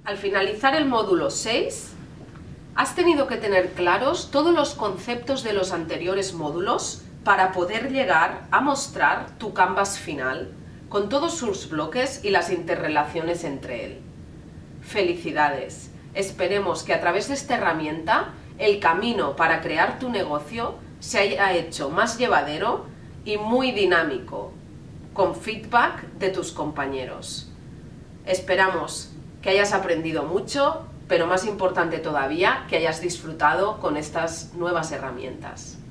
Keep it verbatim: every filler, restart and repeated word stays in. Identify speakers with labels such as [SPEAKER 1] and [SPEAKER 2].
[SPEAKER 1] Al finalizar el módulo seis, has tenido que tener claros todos los conceptos de los anteriores módulos para poder llegar a mostrar tu Canvas final, con todos sus bloques y las interrelaciones entre él. ¡Felicidades! Esperemos que a través de esta herramienta el camino para crear tu negocio se haya hecho más llevadero y muy dinámico, con feedback de tus compañeros. Esperamos que hayas aprendido mucho, pero más importante todavía, que hayas disfrutado con estas nuevas herramientas.